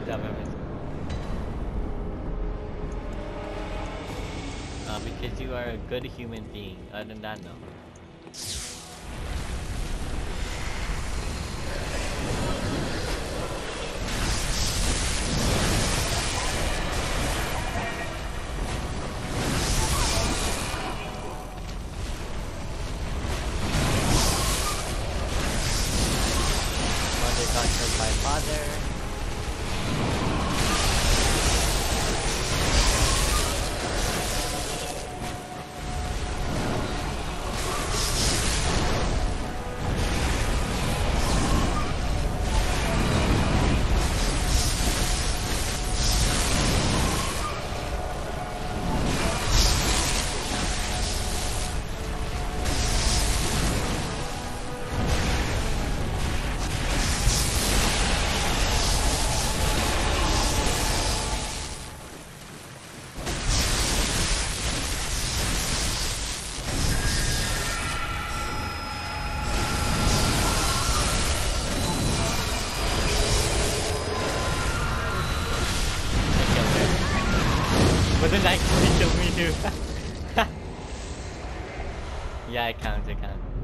job, Hermes. Because you are a good human being. Other than that, no. Mother got killed by father. Wasn't that kill me too? Yeah, it counts, it counts.